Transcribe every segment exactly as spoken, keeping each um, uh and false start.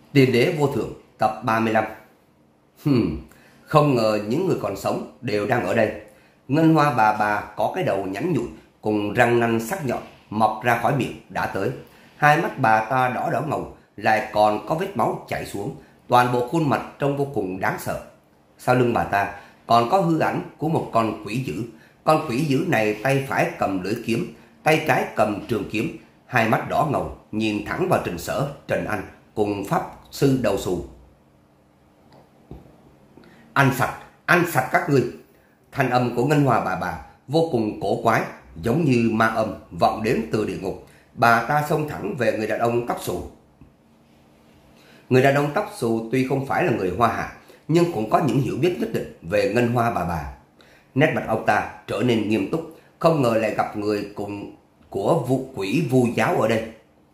Tiên đế vô thượng tập ba mươi lăm. Hmm, không ngờ những người còn sống đều đang ở đây. Ngân Hoa bà bà có cái đầu nhẵn nhụi cùng răng nanh sắc nhọn mọc ra khỏi miệng đã tới. Hai mắt bà ta đỏ đỏ ngầu, lại còn có vết máu chảy xuống. Toàn bộ khuôn mặt trông vô cùng đáng sợ. Sau lưng bà ta còn có hư ảnh của một con quỷ dữ. Con quỷ dữ này tay phải cầm lưỡi kiếm, tay trái cầm trường kiếm, hai mắt đỏ ngầu nhìn thẳng vào Trình Sở, Trần Anh cùng pháp sư đầu xù. Ăn sạch, ăn sạch các ngươi. Thanh âm của Ngân Hoa bà bà vô cùng cổ quái, giống như ma âm vọng đến từ địa ngục. Bà ta xông thẳng về người đàn ông tóc xù. Người đàn ông tóc xù tuy không phải là người Hoa Hạ, nhưng cũng có những hiểu biết nhất định về Ngân Hoa bà bà. Nét mặt ông ta trở nên nghiêm túc, không ngờ lại gặp người cùng của vụ quỷ vu giáo ở đây.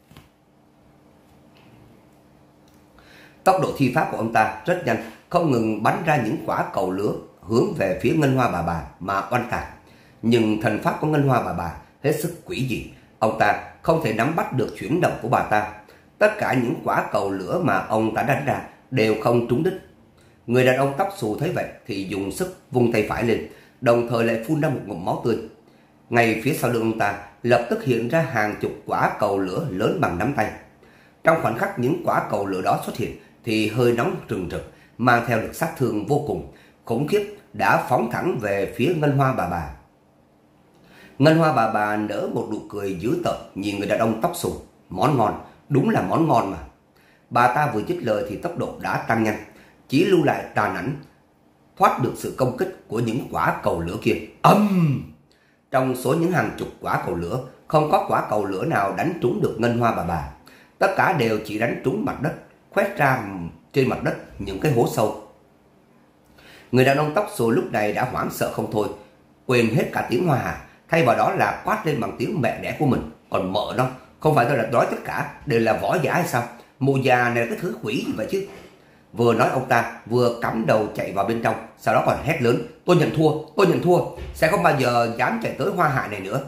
Tốc độ thi pháp của ông ta rất nhanh, không ngừng bắn ra những quả cầu lửa hướng về phía Ngân Hoa bà bà mà oanh tạc. Nhưng thần pháp của Ngân Hoa bà bà hết sức quỷ dị, ông ta không thể nắm bắt được chuyển động của bà ta. Tất cả những quả cầu lửa mà ông ta đánh ra đều không trúng đích. Người đàn ông tóc xù thấy vậy thì dùng sức vung tay phải lên, đồng thời lại phun ra một ngụm máu tươi. Ngay phía sau lưng ông ta lập tức hiện ra hàng chục quả cầu lửa lớn bằng nắm tay. Trong khoảnh khắc những quả cầu lửa đó xuất hiện thì hơi nóng rừng rực, mang theo lực sát thương vô cùng khủng khiếp đã phóng thẳng về phía Ngân Hoa bà bà. Ngân Hoa bà bà nở một nụ cười dữ tợn nhìn người đàn ông tóc xù. Món ngon, đúng là món ngon mà. Bà ta vừa dứt lời thì tốc độ đã tăng nhanh, chỉ lưu lại tàn ảnh thoát được sự công kích của những quả cầu lửa kia. Âm! Trong số những hàng chục quả cầu lửa, không có quả cầu lửa nào đánh trúng được Ngân Hoa bà bà. Tất cả đều chỉ đánh trúng mặt đất, khoét ra trên mặt đất những cái hố sâu. Người đàn ông tóc xù lúc này đã hoảng sợ không thôi, quên hết cả tiếng Hoa Hạ, thay vào đó là quát lên bằng tiếng mẹ đẻ của mình. Còn mợ nó, không phải tôi là nói tất cả đều là võ giả hay sao? Mụ già này là cái thứ quỷ gì vậy chứ? Vừa nói ông ta vừa cắm đầu chạy vào bên trong, sau đó còn hét lớn: tôi nhận thua, tôi nhận thua, sẽ không bao giờ dám chạy tới Hoa Hạ này nữa.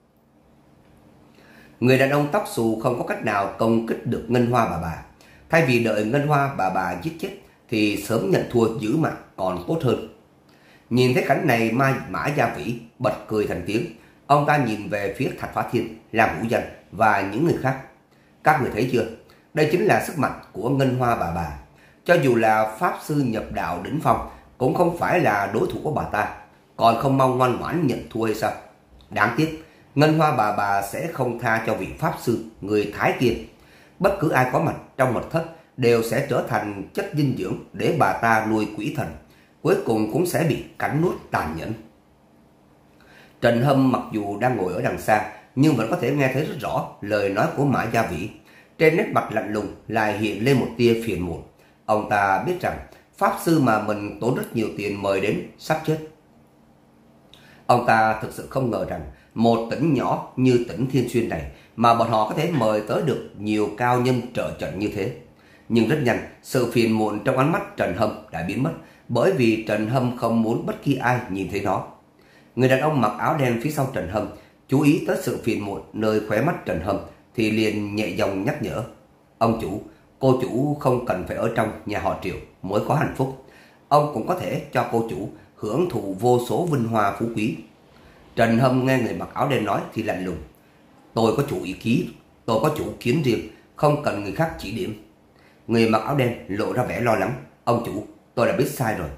Người đàn ông tóc xù không có cách nào công kích được Ngân Hoa bà bà. Thay vì đợi Ngân Hoa bà bà giết chết thì sớm nhận thua giữ mạng còn tốt hơn. Nhìn thấy cảnh này, Mai Mã Gia Vĩ bật cười thành tiếng. Ông ta nhìn về phía Thạch Phá Thiên, Lam Vũ Danh và những người khác. Các người thấy chưa? Đây chính là sức mạnh của Ngân Hoa bà bà. Cho dù là pháp sư nhập đạo đỉnh phong cũng không phải là đối thủ của bà ta. Còn không mau ngoan ngoãn nhận thua hay sao? Đáng tiếc, Ngân Hoa bà bà sẽ không tha cho vị pháp sư người Thái kia. Bất cứ ai có mặt trong mật thất đều sẽ trở thành chất dinh dưỡng để bà ta nuôi quỷ thần, cuối cùng cũng sẽ bị cắn nuốt tàn nhẫn. Trần Hâm mặc dù đang ngồi ở đằng xa nhưng vẫn có thể nghe thấy rất rõ lời nói của Mã Gia Vĩ. Trên nét mặt lạnh lùng lại hiện lên một tia phiền muộn. Ông ta biết rằng pháp sư mà mình tốn rất nhiều tiền mời đến sắp chết. Ông ta thực sự không ngờ rằng một tỉnh nhỏ như tỉnh Thiên Xuyên này mà bọn họ có thể mời tới được nhiều cao nhân trợ trận như thế. Nhưng rất nhanh, sự phiền muộn trong ánh mắt Trần Hâm đã biến mất, bởi vì Trần Hâm không muốn bất kỳ ai nhìn thấy nó. Người đàn ông mặc áo đen phía sau Trần Hâm chú ý tới sự phiền muộn nơi khóe mắt Trần Hâm thì liền nhẹ giọng nhắc nhở: ông chủ, cô chủ không cần phải ở trong nhà họ Triệu mới có hạnh phúc. Ông cũng có thể cho cô chủ hưởng thụ vô số vinh hoa phú quý. Trần Hâm nghe người mặc áo đen nói thì lạnh lùng: tôi có chủ ý kiến, tôi có chủ kiến riêng, không cần người khác chỉ điểm. Người mặc áo đen lộ ra vẻ lo lắng: ông chủ, tôi đã biết sai rồi.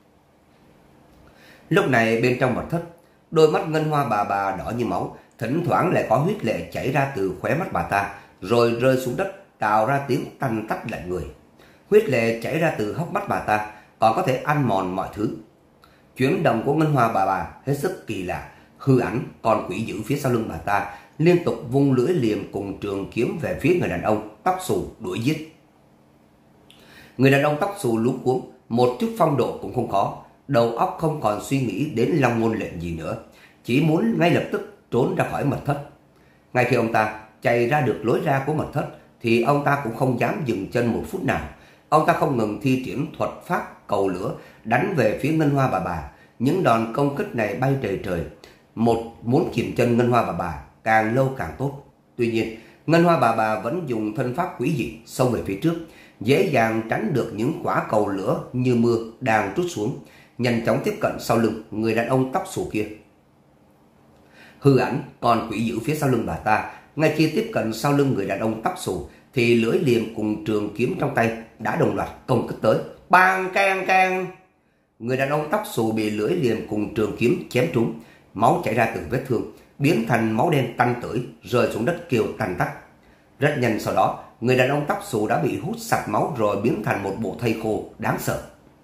Lúc này bên trong mật thất, đôi mắt Ngân Hoa bà bà đỏ như máu, thỉnh thoảng lại có huyết lệ chảy ra từ khóe mắt bà ta, rồi rơi xuống đất tạo ra tiếng tanh tách lạnh người. Huyết lệ chảy ra từ hốc mắt bà ta còn có thể ăn mòn mọi thứ. Chuyển động của Ngân Hoa bà bà hết sức kỳ lạ. Hư ảnh con quỷ dữ phía sau lưng bà ta liên tục vung lưỡi liềm cùng trường kiếm về phía người đàn ông tóc xù đuổi giết. Người đàn ông tóc xù luống cuống, một chút phong độ cũng không có, đầu óc không còn suy nghĩ đến long ngôn lệnh gì nữa, chỉ muốn ngay lập tức trốn ra khỏi mật thất. Ngay khi ông ta chạy ra được lối ra của mật thất thì ông ta cũng không dám dừng chân một phút nào. Ông ta không ngừng thi triển thuật pháp cầu lửa đánh về phía Ngân Hoa bà bà. Những đòn công kích này bay trời trời, một muốn kìm chân Ngân Hoa bà bà càng lâu càng tốt. Tuy nhiên, Ngân Hoa bà bà vẫn dùng thân pháp quỷ dị xông về phía trước, dễ dàng tránh được những quả cầu lửa như mưa đang trút xuống, nhanh chóng tiếp cận sau lưng người đàn ông tóc xù kia. Hư ảnh còn quỷ dữ phía sau lưng bà ta, ngay khi tiếp cận sau lưng người đàn ông tóc xù thì lưỡi liềm cùng trường kiếm trong tay đã đồng loạt công kích tới. Bang keng keng, người đàn ông tóc xù bị lưỡi liềm cùng trường kiếm chém trúng, máu chảy ra từ vết thương, biến thành máu đen tanh tưởi rơi xuống đất kêu tanh tách. Rất nhanh sau đó, người đàn ông tóc xù đã bị hút sạch máu rồi biến thành một bộ thây khô đáng sợ.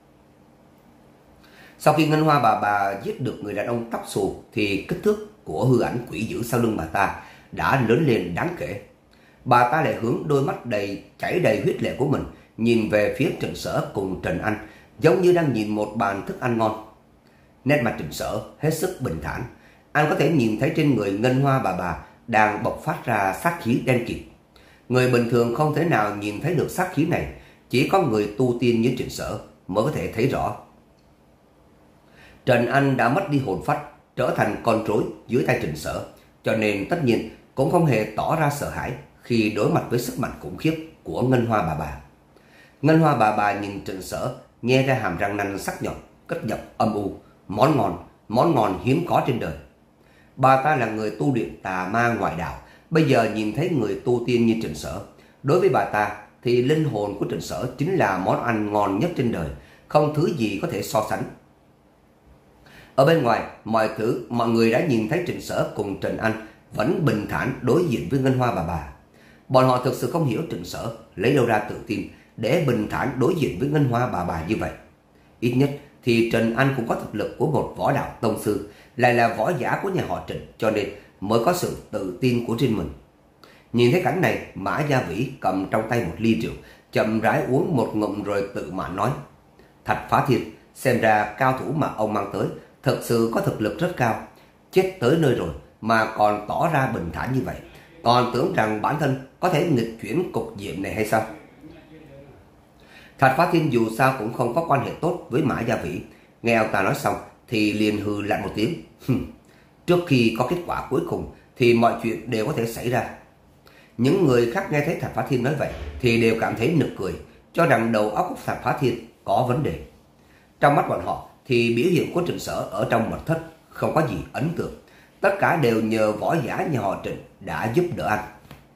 Sau khi Ngân Hoa bà bà giết được người đàn ông tóc xù thì kích thước của hư ảnh quỷ dữ sau lưng bà ta đã lớn lên đáng kể. Bà ta lại hướng đôi mắt đầy chảy đầy huyết lệ của mình nhìn về phía Trịnh Sở cùng Trần Anh, giống như đang nhìn một bàn thức ăn ngon. Nét mặt Trịnh Sở hết sức bình thản, anh có thể nhìn thấy trên người Ngân Hoa bà bà đang bộc phát ra sát khí đen kịt. Người bình thường không thể nào nhìn thấy được sát khí này, chỉ có người tu tiên như Trịnh Sở mới có thể thấy rõ. Trần Anh đã mất đi hồn phách, trở thành con rối dưới tay Trịnh Sở, cho nên tất nhiên cũng không hề tỏ ra sợ hãi khi đối mặt với sức mạnh khủng khiếp của Ngân Hoa bà bà. Ngân Hoa bà bà nhìn Trịnh Sở, nhe ra hàm răng nanh sắc nhọn, cất giọng âm u, món ngon, món ngon hiếm có trên đời. Bà ta là người tu luyện tà ma ngoại đạo, bây giờ nhìn thấy người tu tiên như Trịnh Sở, đối với bà ta thì linh hồn của Trịnh Sở chính là món ăn ngon nhất trên đời, không thứ gì có thể so sánh. Ở bên ngoài, mọi thứ mọi người đã nhìn thấy Trịnh Sở cùng Trần Anh vẫn bình thản đối diện với Ngân Hoa bà bà. Bọn họ thực sự không hiểu Trịnh Sở lấy đâu ra tự tin để bình thản đối diện với Ngân Hoa bà bà như vậy. Ít nhất thì Trần Anh cũng có thực lực của một võ đạo tông sư, lại là võ giả của nhà họ Trịnh, cho nên mới có sự tự tin của riêng mình. Nhìn thấy cảnh này, Mã Gia Vĩ cầm trong tay một ly rượu, chậm rãi uống một ngụm rồi tự mãn nói: Thạch Phá Thiên, xem ra cao thủ mà ông mang tới thật sự có thực lực rất cao. Chết tới nơi rồi mà còn tỏ ra bình thản như vậy, còn tưởng rằng bản thân có thể nghịch chuyển cục diện này hay sao? Thạch Phá Thiên dù sao cũng không có quan hệ tốt với Mã Gia Vĩ, nghe ông ta nói xong thì liền hừ lạnh một tiếng. Trước khi có kết quả cuối cùng thì mọi chuyện đều có thể xảy ra. Những người khác nghe thấy Thạch Phá Thiên nói vậy thì đều cảm thấy nực cười, cho rằng đầu óc của Thạch Phá Thiên có vấn đề. Trong mắt bọn họ thì biểu hiện của Trịnh Sở ở trong mật thất không có gì ấn tượng, tất cả đều nhờ võ giả nhà họ Trịnh đã giúp đỡ anh.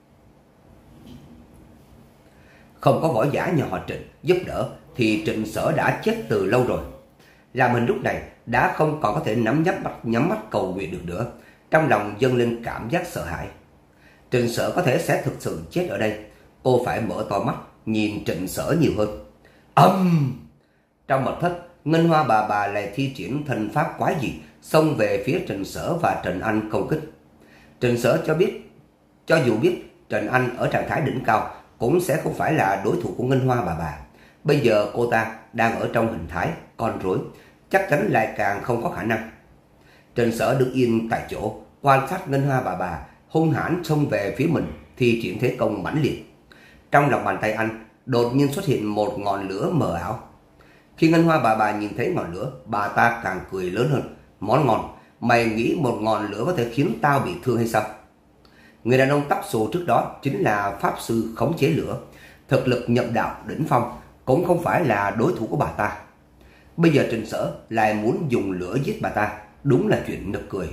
Không có võ giả nhà họ Trịnh giúp đỡ thì Trịnh Sở đã chết từ lâu rồi. Làm mình lúc này đã không còn có thể nắm nhắm mắt, nhắm mắt cầu nguyện được nữa, trong lòng dâng lên cảm giác sợ hãi. Trịnh Sở có thể sẽ thực sự chết ở đây, cô phải mở to mắt nhìn Trịnh Sở nhiều hơn. Âm! Um! Trong mật thất, Ngân Hoa bà bà lại thi triển thần pháp quái dị xông về phía Trịnh Sở và Trần Anh công kích. Trịnh Sở cho biết, cho dù biết Trần Anh ở trạng thái đỉnh cao cũng sẽ không phải là đối thủ của Ngân Hoa bà bà. Bây giờ cô ta đang ở trong hình thái con rối, chắc chắn lại càng không có khả năng. Trịnh Sở đứng yên tại chỗ, quan sát Ngân Hoa bà bà hung hãn xông về phía mình, thi triển thế công mãnh liệt. Trong lòng bàn tay anh đột nhiên xuất hiện một ngọn lửa mờ ảo. Khi Ngân Hoa bà bà nhìn thấy ngọn lửa, bà ta càng cười lớn hơn. Món ngon, mày nghĩ một ngọn lửa có thể khiến tao bị thương hay sao? Người đàn ông tóc xù trước đó chính là pháp sư khống chế lửa, thực lực nhập đạo đỉnh phong, cũng không phải là đối thủ của bà ta. Bây giờ Trịnh Sở lại muốn dùng lửa giết bà ta, đúng là chuyện nực cười.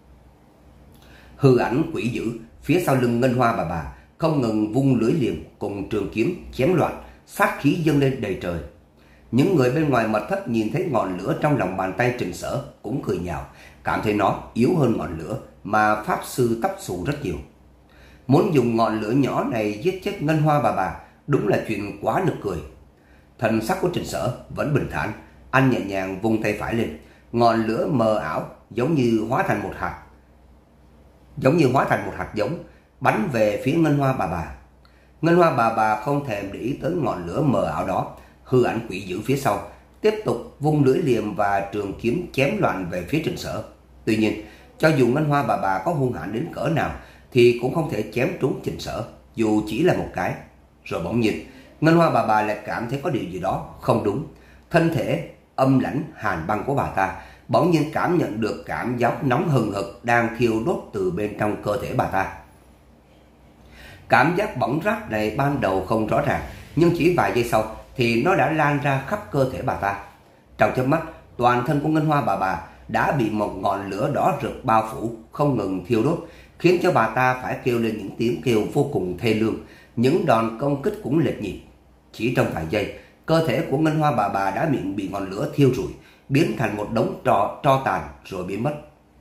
Hư ảnh quỷ dữ phía sau lưng Ngân Hoa bà bà không ngừng vung lưỡi liềm cùng trường kiếm chém loạn, sát khí dâng lên đầy trời. Những người bên ngoài mật thất nhìn thấy ngọn lửa trong lòng bàn tay Trịnh Sở cũng cười nhạo, cảm thấy nó yếu hơn ngọn lửa mà pháp sư tóc xù rất nhiều. Muốn dùng ngọn lửa nhỏ này giết chết Ngân Hoa bà bà đúng là chuyện quá nực cười. Thần sắc của Trịnh Sở vẫn bình thản, anh nhẹ nhàng vung tay phải lên, ngọn lửa mờ ảo giống như hóa thành một hạt giống như hóa thành một hạt giống bắn về phía Ngân Hoa bà bà. Ngân Hoa bà bà không thèm để ý tới ngọn lửa mờ ảo đó, hư ảnh quỷ dữ phía sau tiếp tục vung lưỡi liềm và trường kiếm chém loạn về phía Trịnh Sở. Tuy nhiên, cho dù Ngân Hoa bà bà có hung hãn đến cỡ nào thì cũng không thể chém trúng Trịnh Sở, dù chỉ là một cái. Rồi bỗng nhiên, Ngân Hoa bà bà lại cảm thấy có điều gì đó không đúng. Thân thể âm lãnh hàn băng của bà ta bỗng nhiên cảm nhận được cảm giác nóng hừng hực đang thiêu đốt từ bên trong cơ thể bà ta. Cảm giác bỏng rát này ban đầu không rõ ràng, nhưng chỉ vài giây sau thì nó đã lan ra khắp cơ thể bà ta. Trong chớp mắt, toàn thân của Ngân Hoa bà bà đã bị một ngọn lửa đỏ rực bao phủ, không ngừng thiêu đốt, khiến cho bà ta phải kêu lên những tiếng kêu vô cùng thê lương. Những đòn công kích cũng lệch nhịp. Chỉ trong vài giây, cơ thể của Ngân Hoa bà bà đã bị, bị ngọn lửa thiêu rụi, biến thành một đống tro, tro tàn rồi biến mất.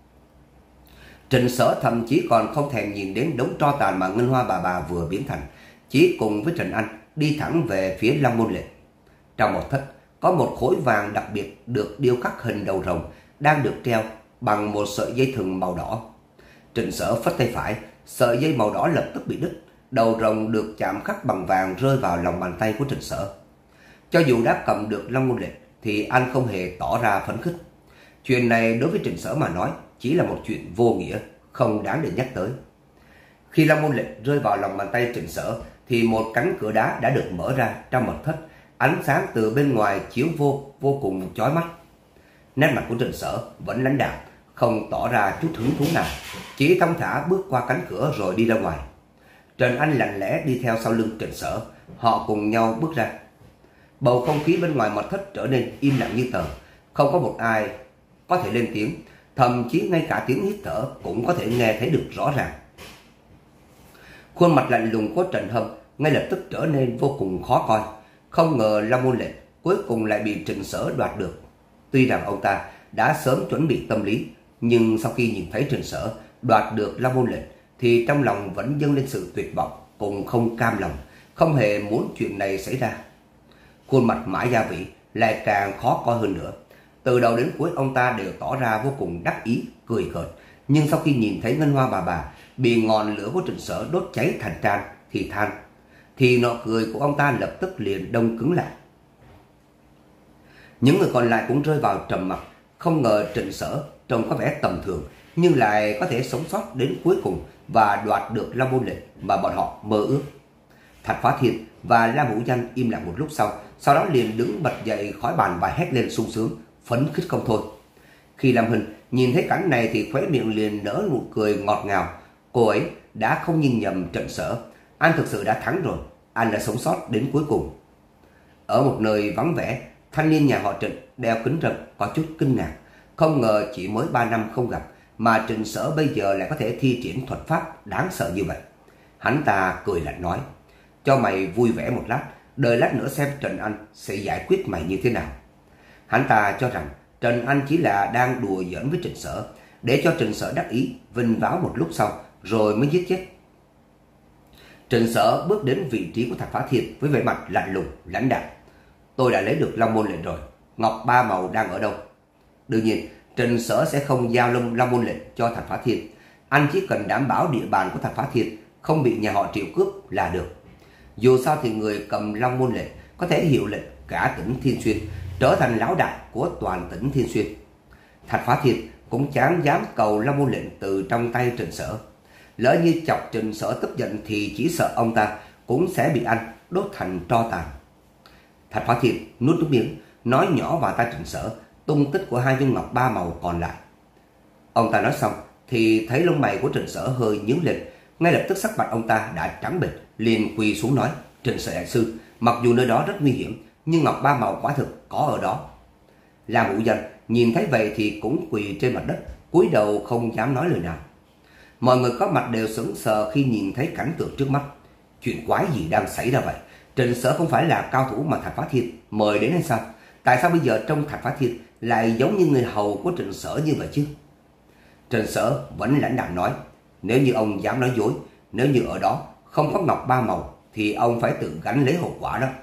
Trịnh Sở thậm chí còn không thèm nhìn đến đống tro tàn mà Ngân Hoa bà bà vừa biến thành, chỉ cùng với Trần Anh đi thẳng về phía Long Môn Lệ. Trong một thất có một khối vàng đặc biệt được điêu khắc hình đầu rồng đang được treo bằng một sợi dây thừng màu đỏ. Trịnh Sở phất tay phải, sợi dây màu đỏ lập tức bị đứt, đầu rồng được chạm khắc bằng vàng rơi vào lòng bàn tay của Trịnh Sở. Cho dù đã cầm được Long Môn Lệ thì anh không hề tỏ ra phấn khích. Chuyện này đối với Trịnh Sở mà nói chỉ là một chuyện vô nghĩa, không đáng để nhắc tới. Khi Long Môn Lệ rơi vào lòng bàn tay Trịnh Sở thì một cánh cửa đá đã được mở ra trong mật thất, ánh sáng từ bên ngoài chiếu vô vô cùng chói mắt. Nét mặt của Trịnh Sở vẫn lãnh đạm, không tỏ ra chút hứng thú nào, chỉ thong thả bước qua cánh cửa rồi đi ra ngoài. Trần Anh lặng lẽ đi theo sau lưng Trịnh Sở, họ cùng nhau bước ra. Bầu không khí bên ngoài mật thất trở nên im lặng như tờ, không có một ai có thể lên tiếng, thậm chí ngay cả tiếng hít thở cũng có thể nghe thấy được rõ ràng. Khuôn mặt lạnh lùng của Trần Hâm ngay lập tức trở nên vô cùng khó coi. Không ngờ Long Môn Lệ cuối cùng lại bị Trịnh Sở đoạt được. Tuy rằng ông ta đã sớm chuẩn bị tâm lý, nhưng sau khi nhìn thấy Trịnh Sở đoạt được Long Môn Lệ thì trong lòng vẫn dâng lên sự tuyệt vọng cùng không cam lòng, không hề muốn chuyện này xảy ra. Khuôn mặt Mã Gia Vĩ lại càng khó coi hơn nữa. Từ đầu đến cuối ông ta đều tỏ ra vô cùng đắc ý, cười cợt, nhưng sau khi nhìn thấy Ngân Hoa bà bà bị ngọn lửa của Trịnh Sở đốt cháy thành tran thì than, thì nụ cười của ông ta lập tức liền đông cứng lại. Những người còn lại cũng rơi vào trầm mặc. Không ngờ Trịnh Sở trông có vẻ tầm thường nhưng lại có thể sống sót đến cuối cùng và đoạt được Long Môn Lệ mà bọn họ mơ ước. Thạch Phá Thiên và La Vũ Danh im lặng một lúc sau, sau đó liền đứng bật dậy khỏi bàn và hét lên sung sướng, phấn khích không thôi. Khi Lâm Hinh nhìn thấy cảnh này thì khóe miệng liền nở nụ cười ngọt ngào. Cô ấy đã không nhìn nhầm Trịnh Sở, anh thực sự đã thắng rồi, anh đã sống sót đến cuối cùng. Ở một nơi vắng vẻ, thanh niên nhà họ Trịnh đeo kính râm có chút kinh ngạc. Không ngờ chỉ mới ba năm không gặp mà Trịnh Sở bây giờ lại có thể thi triển thuật pháp đáng sợ như vậy. Hắn ta cười lạnh nói, cho mày vui vẻ một lát, đợi lát nữa xem Trần Anh sẽ giải quyết mày như thế nào. Hắn ta cho rằng Trần Anh chỉ là đang đùa giỡn với Trịnh Sở, để cho Trịnh Sở đắc ý vinh váo một lúc sau rồi mới giết chết. Trịnh Sở bước đến vị trí của Thạch Phá Thiên với vẻ mặt lạnh lùng, lãnh đạm. Tôi đã lấy được Long Môn Lệnh rồi, ngọc ba màu đang ở đâu? Đương nhiên, Trịnh Sở sẽ không giao Long, Long Môn Lệnh cho Thạch Phá Thiên. Anh chỉ cần đảm bảo địa bàn của Thạch Phá Thiên không bị nhà họ Triệu cướp là được. Dù sao thì người cầm Long Môn Lệnh có thể hiệu lệnh cả tỉnh Thiên Xuyên, trở thành lão đại của toàn tỉnh Thiên Xuyên. Thạch Phá Thiên cũng chẳng dám cầu Long Môn Lệnh từ trong tay Trịnh Sở. Lỡ như chọc Trịnh Sở tức giận thì chỉ sợ ông ta cũng sẽ bị anh đốt thành tro tàn. Thạch Phá Thiên nuốt nước miếng, nói nhỏ vào tai Trịnh Sở tung tích của hai viên ngọc ba màu còn lại. Ông ta nói xong thì thấy lông mày của Trịnh Sở hơi nhướng lên, ngay lập tức sắc mặt ông ta đã trắng bệch, liền quỳ xuống nói: Trịnh Sở đại sư, mặc dù nơi đó rất nguy hiểm, nhưng ngọc ba màu quả thực có ở đó. La Vũ Danh nhìn thấy vậy thì cũng quỳ trên mặt đất, cúi đầu không dám nói lời nào. Mọi người có mặt đều sững sờ khi nhìn thấy cảnh tượng trước mắt. Chuyện quái gì đang xảy ra vậy? Trịnh Sở không phải là cao thủ mà Thạch Phá Thiên mời đến hay sao? Tại sao bây giờ trong Thạch Phá Thiên lại giống như người hầu của Trịnh Sở như vậy chứ? Trịnh Sở vẫn lãnh đạm nói: nếu như ông dám nói dối, nếu như ở đó không có ngọc ba màu thì ông phải tự gánh lấy hậu quả đó.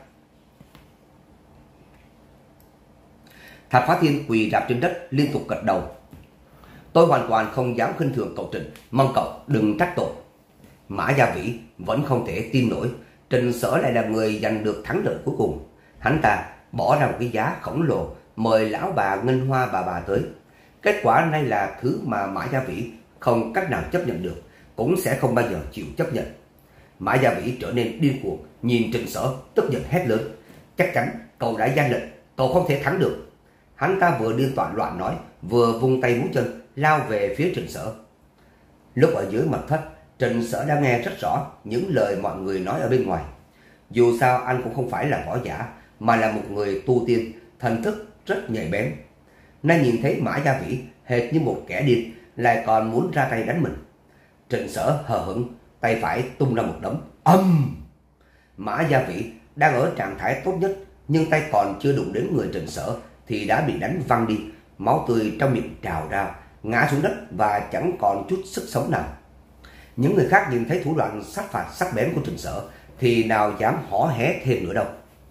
Thạch Phá Thiên quỳ rạp trên đất liên tục gật đầu. Tôi hoàn toàn không dám khinh thường cậu Trịnh, mong cậu đừng trách tội. Mã Gia Vĩ vẫn không thể tin nổi Trịnh Sở lại là người giành được thắng lợi cuối cùng. Hắn ta bỏ ra một cái giá khổng lồ mời lão bà Ngân Hoa bà bà tới. Kết quả này là thứ mà Mã Gia Vĩ không cách nào chấp nhận được, cũng sẽ không bao giờ chịu chấp nhận. Mã Gia Vĩ trở nên điên cuồng, nhìn Trịnh Sở tức giận hét lớn: chắc chắn cậu đã gian lận, cậu không thể thắng được. Hắn ta vừa điên toạn loạn nói, vừa vung tay múa chân lao về phía Trịnh Sở. Lúc ở dưới mặt thất, Trịnh Sở đã nghe rất rõ những lời mọi người nói ở bên ngoài. Dù sao anh cũng không phải là võ giả, mà là một người tu tiên, thần thức rất nhạy bén. Nay nhìn thấy Mã Gia Vĩ hệt như một kẻ điên, lại còn muốn ra tay đánh mình. Trịnh Sở hờ hững, tay phải tung ra một đấm. Âm! Mã Gia Vĩ đang ở trạng thái tốt nhất, nhưng tay còn chưa đụng đến người Trịnh Sở thì đã bị đánh văng đi, máu tươi trong miệng trào ra, ngã xuống đất và chẳng còn chút sức sống nào. Những người khác nhìn thấy thủ đoạn sát phạt sắc bén của Trịnh Sở thì nào dám hó hé thêm nữa đâu.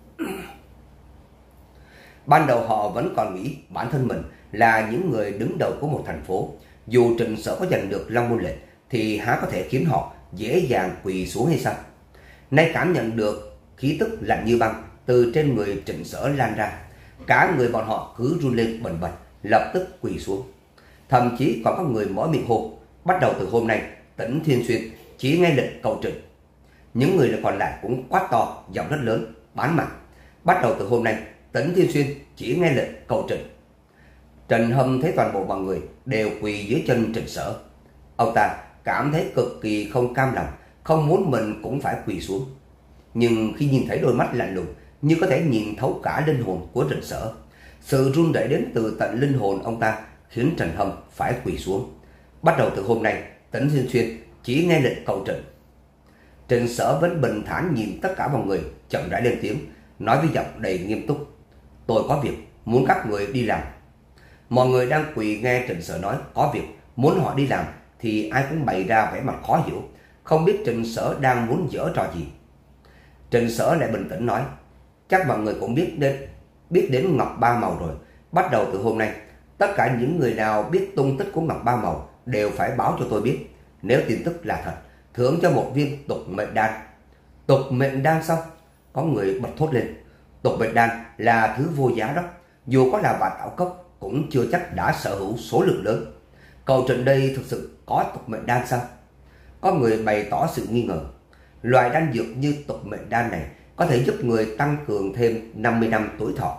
Ban đầu họ vẫn còn nghĩ bản thân mình là những người đứng đầu của một thành phố. Dù Trịnh Sở có giành được Long Môn Lệnh thì há có thể khiến họ dễ dàng quỳ xuống hay sao? Nay cảm nhận được khí tức lạnh như băng từ trên người Trịnh Sở lan ra, cả người bọn họ cứ run lên bần bật, lập tức quỳ xuống. Thậm chí còn có người mở miệng hô: bắt đầu từ hôm nay, Tỉnh Thiên Xuyên chỉ nghe lệnh cầu Trịnh. Những người còn lại cũng quát to, giọng rất lớn: bán mạng. Bắt đầu từ hôm nay, Tỉnh Thiên Xuyên chỉ nghe lệnh cầu Trịnh. Trần Hâm thấy toàn bộ mọi người đều quỳ dưới chân Trịnh Sở. Ông ta cảm thấy cực kỳ không cam lòng, không muốn mình cũng phải quỳ xuống. Nhưng khi nhìn thấy đôi mắt lạnh lùng như có thể nhìn thấu cả linh hồn của Trịnh Sở, sự run rẩy đến từ tận linh hồn ông ta khiến Trần Hâm phải quỳ xuống. Bắt đầu từ hôm nay, Tỉnh Thiên Xuyên chỉ nghe lệnh cầu Trịnh. Trịnh Sở vẫn bình thản nhìn tất cả mọi người, chậm rãi lên tiếng, nói với giọng đầy nghiêm túc: tôi có việc muốn các người đi làm. Mọi người đang quỳ nghe Trịnh Sở nói có việc muốn họ đi làm thì ai cũng bày ra vẻ mặt khó hiểu, không biết Trịnh Sở đang muốn giở trò gì. Trịnh Sở lại bình tĩnh nói: chắc mọi người cũng biết đến biết đến Ngọc Ba Màu rồi. Bắt đầu từ hôm nay, tất cả những người nào biết tung tích của Ngọc Ba Màu đều phải báo cho tôi biết. Nếu tin tức là thật, thưởng cho một viên tục mệnh đan. Tục mệnh đan sao? Có người bật thốt lên. Tục mệnh đan là thứ vô giá đó, dù có là vạn ảo cốc cũng chưa chắc đã sở hữu số lượng lớn. Cầu Trịnh đây thực sự có tục mệnh đan sao? Có người bày tỏ sự nghi ngờ. Loại đan dược như tục mệnh đan này có thể giúp người tăng cường thêm năm mươi năm tuổi thọ.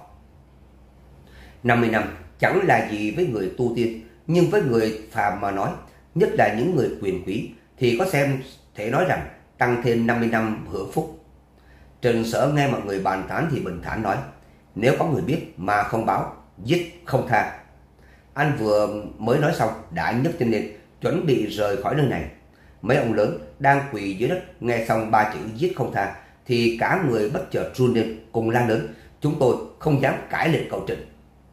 năm mươi năm chẳng là gì với người tu tiên, nhưng với người phàm mà nói, nhất là những người quyền quý, thì có xem thể nói rằng tăng thêm năm mươi năm hưởng phúc. Trịnh Sở nghe mọi người bàn tán thì bình thản nói: nếu có người biết mà không báo, giết không tha. Anh vừa mới nói xong đã nhấc chân lên, chuẩn bị rời khỏi nơi này. Mấy ông lớn đang quỳ dưới đất nghe xong ba chữ giết không tha thì cả người bất chợt run lên, cùng la lớn: chúng tôi không dám cãi lệnh cầu Trịnh.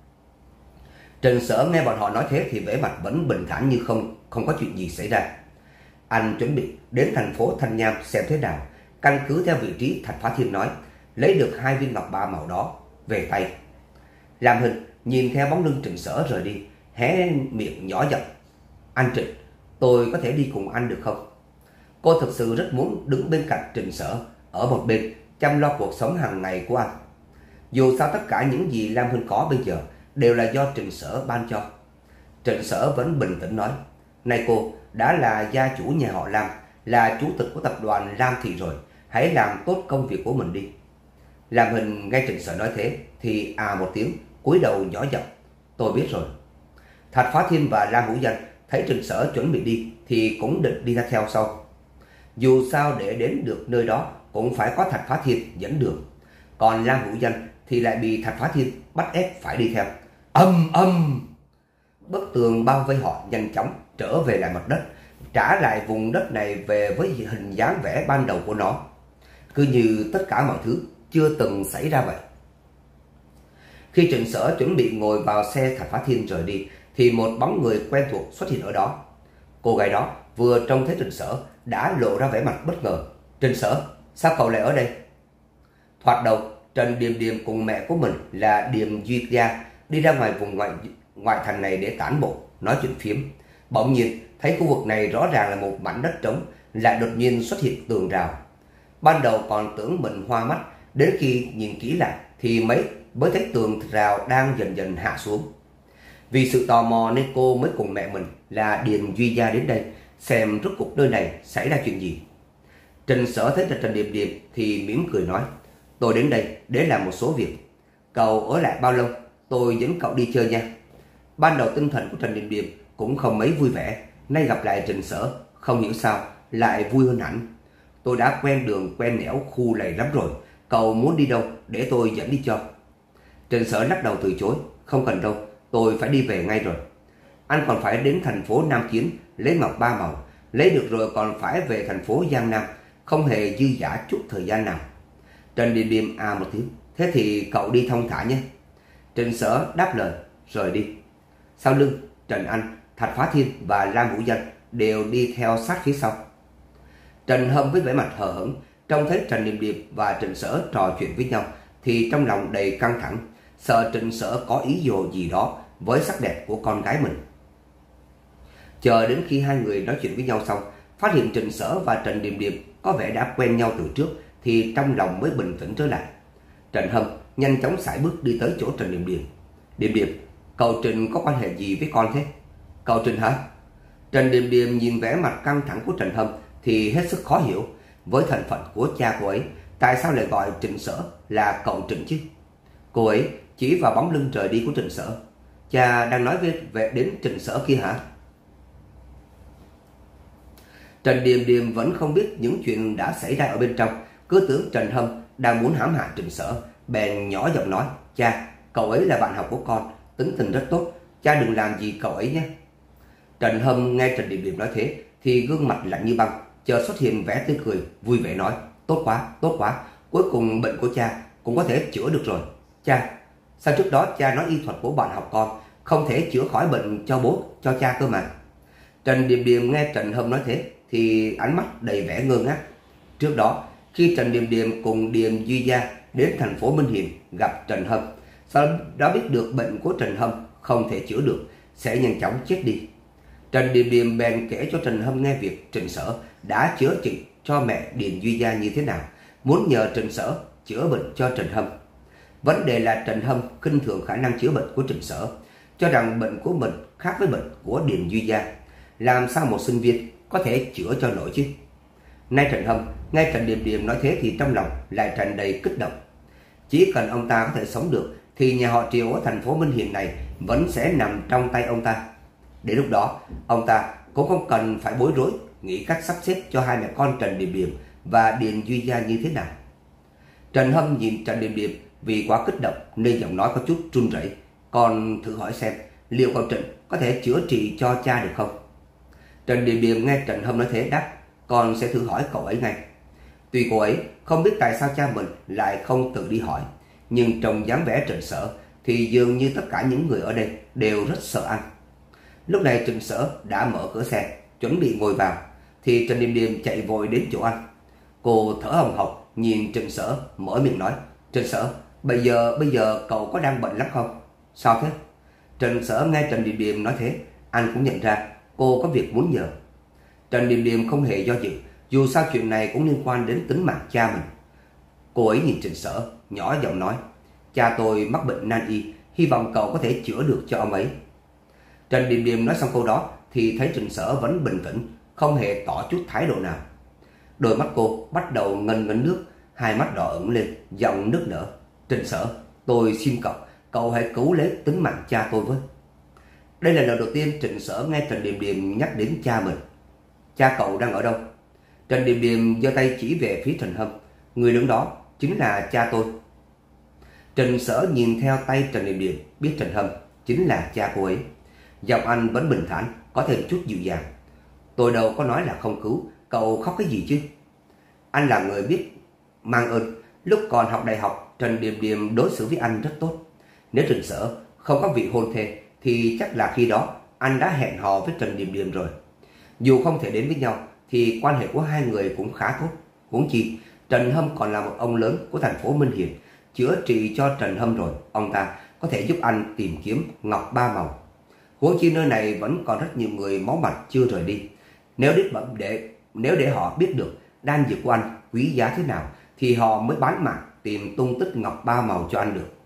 Trịnh Sở nghe bọn họ nói thế thì vẻ mặt vẫn bình thản như không không có chuyện gì xảy ra. Anh chuẩn bị đến thành phố Thanh Nham xem thế nào, căn cứ theo vị trí Thạch Phá Thiên nói, lấy được hai viên ngọc ba màu đó về tay. Lam Hinh nhìn theo bóng lưng Trịnh Sở rời đi, hé miệng nhỏ giọng: anh Trịnh, tôi có thể đi cùng anh được không? Cô thực sự rất muốn đứng bên cạnh Trịnh Sở, ở một bên chăm lo cuộc sống hàng ngày của anh. Dù sao tất cả những gì Lam Hinh có bây giờ đều là do Trịnh Sở ban cho. Trịnh Sở vẫn bình tĩnh nói: này cô đã là gia chủ nhà họ Lam, là chủ tịch của tập đoàn Lam Thị rồi, hãy làm tốt công việc của mình đi. Lam Hinh nghe Trịnh Sở nói thế thì à một tiếng, cúi đầu nhỏ giọng: tôi biết rồi. Thạch Phá Thiên và Lam Hữu Danh thấy Trịnh Sở chuẩn bị đi thì cũng định đi ra theo sau. Dù sao để đến được nơi đó cũng phải có Thạch Phá Thiên dẫn đường, còn Lam Hữu Danh thì lại bị Thạch Phá Thiên bắt ép phải đi theo. Âm âm, bức tường bao vây họ nhanh chóng trở về lại mặt đất, trả lại vùng đất này về với hình dáng vẻ ban đầu của nó, cứ như tất cả mọi thứ chưa từng xảy ra vậy. Khi Trịnh Sở chuẩn bị ngồi vào xe Thạch Phá Thiên rời đi thì một bóng người quen thuộc xuất hiện ở đó. Cô gái đó vừa trông thấy Trịnh Sở đã lộ ra vẻ mặt bất ngờ. Trịnh Sở, sao cậu lại ở đây? Thoạt đầu Trần Điềm Điềm cùng mẹ của mình là Điềm Duy Gia đi ra ngoài vùng ngoại ngoại thành này để tản bộ, nói chuyện phiếm. Bỗng nhiên thấy khu vực này rõ ràng là một mảnh đất trống, lại đột nhiên xuất hiện tường rào. Ban đầu còn tưởng mình hoa mắt, đến khi nhìn kỹ lại thì mấy mới thấy tường rào đang dần dần hạ xuống. Vì sự tò mò nên cô mới cùng mẹ mình là Điềm Duy Gia đến đây xem rốt cuộc nơi này xảy ra chuyện gì. Trịnh Sở thấy là Trần Điềm Điềm thì mỉm cười nói: tôi đến đây để làm một số việc, cậu ở lại bao lâu tôi dẫn cậu đi chơi nha. Ban đầu tinh thần của Trần Điềm Điềm cũng không mấy vui vẻ, nay gặp lại Trịnh Sở không hiểu sao lại vui hơn hẳn. Tôi đã quen đường quen nẻo khu này lắm rồi, cậu muốn đi đâu để tôi dẫn đi cho. Trịnh Sở lắc đầu từ chối. Không cần đâu, tôi phải đi về ngay rồi. Anh còn phải đến thành phố Nam Kiến lấy ngọc ba màu, lấy được rồi còn phải về thành phố Giang Nam, không hề dư dả chút thời gian nào. Trần Điềm Điềm à một tiếng. Thế thì cậu đi thong thả nhé. Trịnh Sở đáp lời rồi đi. Sau lưng, Trần Anh, Thạch Phá Thiên và Lam Vũ Danh đều đi theo sát phía sau. Trần Hâm với vẻ mặt hờ hững trông thấy Trần Điềm Điềm và Trịnh Sở trò chuyện với nhau thì trong lòng đầy căng thẳng, sợ Trịnh Sở có ý đồ gì đó với sắc đẹp của con gái mình. Chờ đến khi hai người nói chuyện với nhau xong, phát hiện Trịnh Sở và Trần Điềm Điềm có vẻ đã quen nhau từ trước thì trong lòng mới bình tĩnh trở lại. Trần Hâm nhanh chóng sải bước đi tới chỗ Trần Điềm Điềm. Điềm Điềm, cậu Trịnh có quan hệ gì với con thế? Cậu Trịnh hả? Trần Điềm Điềm nhìn vẻ mặt căng thẳng của Trần Hâm thì hết sức khó hiểu. Với thân phận của cha cô ấy, tại sao lại gọi Trịnh Sở là cậu Trịnh chứ? Cô ấy chỉ vào bóng lưng rời đi của Trịnh Sở. Cha đang nói về, về đến Trịnh Sở kia hả? Trần Điềm Điềm vẫn không biết những chuyện đã xảy ra ở bên trong, cứ tưởng Trần Hâm đang muốn hãm hại Trịnh Sở, bèn nhỏ giọng nói: Cha, cậu ấy là bạn học của con, tính tình rất tốt, cha đừng làm gì cậu ấy nhé. Trần Hâm nghe Trần Điềm Điềm nói thế thì gương mặt lạnh như băng, chợt xuất hiện vẻ tươi cười, vui vẻ nói: Tốt quá, tốt quá, cuối cùng bệnh của cha cũng có thể chữa được rồi. Cha, sao trước đó cha nói y thuật của bạn học con không thể chữa khỏi bệnh cho bố, cho cha cơ mà? Trần Điềm Điềm nghe Trần Hâm nói thế thì ánh mắt đầy vẻ ngơ ngác. Trước đó, khi Trần Điềm Điềm cùng Điềm Duy Gia đến thành phố Minh Hiền gặp Trần Hâm, sau đó biết được bệnh của Trần Hâm không thể chữa được, sẽ nhanh chóng chết đi. Trần Điềm Điềm bèn kể cho Trần Hâm nghe việc Trịnh Sở đã chữa trị cho mẹ Điềm Duy Gia như thế nào, muốn nhờ Trịnh Sở chữa bệnh cho Trần Hâm. Vấn đề là Trần Hâm khinh thường khả năng chữa bệnh của Trịnh Sở, cho rằng bệnh của mình khác với bệnh của Điềm Duy Gia. Làm sao một sinh viên có thể chữa cho nổi chứ? Nay Trần Hâm nghe Trần Điềm Điềm nói thế thì trong lòng lại tràn đầy kích động. Chỉ cần ông ta có thể sống được thì nhà họ Triều ở thành phố Minh Hiền này vẫn sẽ nằm trong tay ông ta. Đến lúc đó, ông ta cũng không cần phải bối rối nghĩ cách sắp xếp cho hai mẹ con Trần Điềm Điềm và Điềm Duy Gia như thế nào. Trần Hâm nhìn Trần Điềm Điềm vì quá kích động nên giọng nói có chút run rẩy. Con thử hỏi xem liệu cậu Trịnh có thể chữa trị cho cha được không? Trần Điềm Điềm nghe Trần Hâm nói thế đáp: Con sẽ thử hỏi cậu ấy ngay. Tuy cô ấy không biết tại sao cha mình lại không tự đi hỏi, nhưng trong dáng vẻ Trịnh Sở thì dường như tất cả những người ở đây đều rất sợ anh. Lúc này Trịnh Sở đã mở cửa xe chuẩn bị ngồi vào thì Trần Điềm Điềm chạy vội đến chỗ anh. Cô thở hồng hộc nhìn Trịnh Sở mở miệng nói: Trịnh Sở, bây giờ bây giờ cậu có đang bệnh lắm không? Sao thế? Trịnh Sở nghe Trần Điềm Điềm nói thế, anh cũng nhận ra cô có việc muốn nhờ. Trần Điềm Điềm không hề do dự, dù sao chuyện này cũng liên quan đến tính mạng cha mình. Cô ấy nhìn Trịnh Sở, nhỏ giọng nói: Cha tôi mắc bệnh nan y, hy vọng cậu có thể chữa được cho ông ấy. Trần Điềm Điềm nói xong câu đó thì thấy Trịnh Sở vẫn bình tĩnh, không hề tỏ chút thái độ nào. Đôi mắt cô bắt đầu ngấn ngấn nước, hai mắt đỏ ửng lên, giọng nức nở: Trịnh Sở, tôi xin cậu, cậu hãy cứu lấy tính mạng cha tôi với. Đây là lần đầu tiên Trịnh Sở nghe Trần Điềm Điềm nhắc đến cha mình. Cha cậu đang ở đâu? Trần Điềm Điềm giơ tay chỉ về phía Trần Hâm. Người đứng đó chính là cha tôi. Trịnh Sở nhìn theo tay Trần Điềm Điềm, biết Trần Hâm chính là cha cô ấy. Giọng anh vẫn bình thản, có thêm chút dịu dàng. Tôi đâu có nói là không cứu, cậu khóc cái gì chứ? Anh là người biết mang ơn. Lúc còn học đại học, Trần Điềm Điềm đối xử với anh rất tốt. Nếu Trịnh Sở không có vị hôn thê thì chắc là khi đó anh đã hẹn hò với Trần Điềm Điềm rồi. Dù không thể đến với nhau thì quan hệ của hai người cũng khá tốt. Huống chi Trần Hâm còn là một ông lớn của thành phố Minh Hiền. Chữa trị cho Trần Hâm rồi, ông ta có thể giúp anh tìm kiếm ngọc ba màu. Huống chi nơi này vẫn còn rất nhiều người máu mặt chưa rời đi. Nếu để nếu để họ biết được đan dược của anh quý giá thế nào thì họ mới bán mạng tìm tung tích ngọc ba màu cho anh được.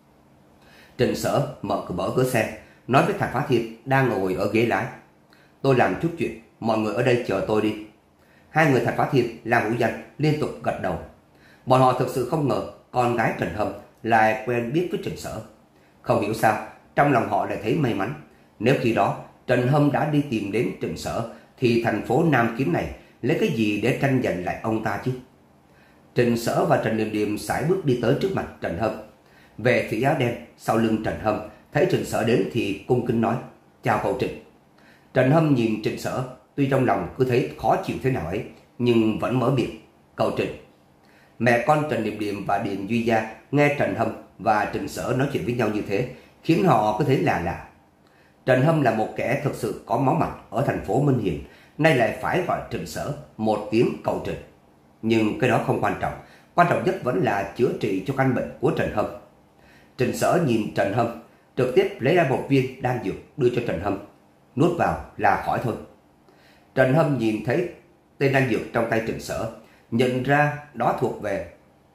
Trịnh Sở mở cửa mở cửa xe, nói với Thạch Phá Thiên đang ngồi ở ghế lái: Tôi làm chút chuyện, mọi người ở đây chờ tôi đi. Hai người Thạch Phá Thiên, Lam Vũ Danh liên tục gật đầu. Bọn họ thực sự không ngờ con gái Trần Hâm lại quen biết với Trịnh Sở. Không hiểu sao trong lòng họ lại thấy may mắn. Nếu khi đó Trần Hâm đã đi tìm đến Trịnh Sở thì thành phố Nam Kiếm này lấy cái gì để tranh giành lại ông ta chứ? Trịnh Sở và Trần Điềm Điềm sải bước đi tới trước mặt Trần Hâm. Vệ sĩ áo đen sau lưng Trần Hâm thấy Trịnh Sở đến thì cung kính nói: "Chào cậu Trịnh." Trần Hâm nhìn Trịnh Sở, tuy trong lòng cứ thấy khó chịu thế nào ấy, nhưng vẫn mở miệng: "Cậu Trịnh." Mẹ con Trần Điềm Điềm và Điền Duy Gia nghe Trần Hâm và Trịnh Sở nói chuyện với nhau như thế, khiến họ có thấy lạ lạ. Trần Hâm là một kẻ thực sự có máu mặt ở thành phố Minh Hiền, nay lại phải gọi Trịnh Sở một tiếng cậu Trịnh. Nhưng cái đó không quan trọng, quan trọng nhất vẫn là chữa trị cho căn bệnh của Trần Hâm. Trịnh Sở nhìn Trần Hâm, trực tiếp lấy ra một viên đan dược đưa cho Trần Hâm, nuốt vào là khỏi thôi. Trần Hâm nhìn thấy tên đan dược trong tay Trịnh Sở, nhận ra đó thuộc về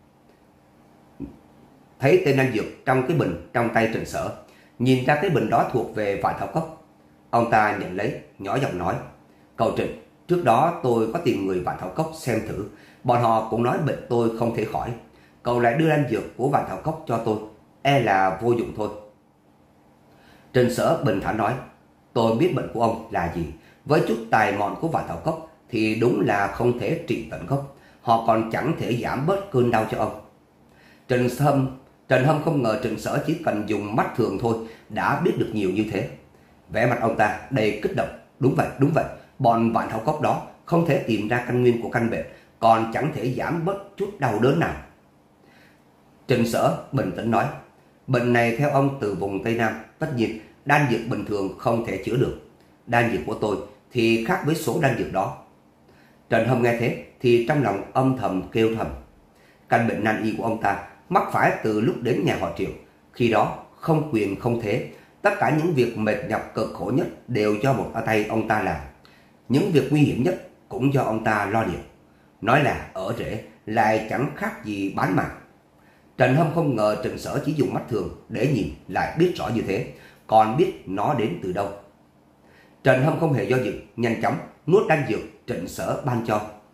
thấy tên đan dược trong cái bình trong tay Trịnh Sở, nhìn ra cái bình đó thuộc về Vạn Thảo Cốc. Ông ta nhận lấy, nhỏ giọng nói: "Cậu Trịnh, trước đó tôi có tìm người Vạn Thảo Cốc xem thử, bọn họ cũng nói bệnh tôi không thể khỏi. Cậu lại đưa đan dược của Vạn Thảo Cốc cho tôi, e là vô dụng thôi." Trịnh Sở bình thản nói: "Tôi biết bệnh của ông là gì, với chút tài mọn của Vạn Thảo Cốc thì đúng là không thể trị tận gốc, họ còn chẳng thể giảm bớt cơn đau cho ông." Trần Hâm Trần Hâm không ngờ Trịnh Sở chỉ cần dùng mắt thường thôi đã biết được nhiều như thế. Vẻ mặt ông ta đầy kích động: "Đúng vậy, đúng vậy, bọn Vạn Thảo Cốc đó không thể tìm ra căn nguyên của căn bệnh, còn chẳng thể giảm bớt chút đau đớn nào." Trịnh Sở bình tĩnh nói: "Bệnh này theo ông từ vùng Tây Nam, tất nhiên đan dược bình thường không thể chữa được. Đan dược của tôi thì khác với số đan dược đó." Trần Hâm nghe thế thì trong lòng âm thầm kêu thầm. Căn bệnh nan y của ông ta mắc phải từ lúc đến nhà họ Triệu, khi đó không quyền không thế, tất cả những việc mệt nhọc cực khổ nhất đều do một tay ông ta làm. Những việc nguy hiểm nhất cũng do ông ta lo liệu. Nói là ở rễ lại chẳng khác gì bán mạng. Trần Hâm không ngờ Trịnh Sở chỉ dùng mắt thường để nhìn lại biết rõ như thế, còn biết nó đến từ đâu. Trần Hâm không hề do dự, nhanh chóng nuốt đan dược Trịnh Sở ban cho,